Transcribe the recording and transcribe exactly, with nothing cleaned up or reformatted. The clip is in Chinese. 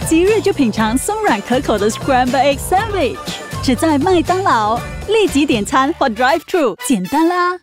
即日就品尝松软可口的 Scrambled Egg Sandwich， 只在麦当劳。立即点餐或 Drive Thru， 简单啦。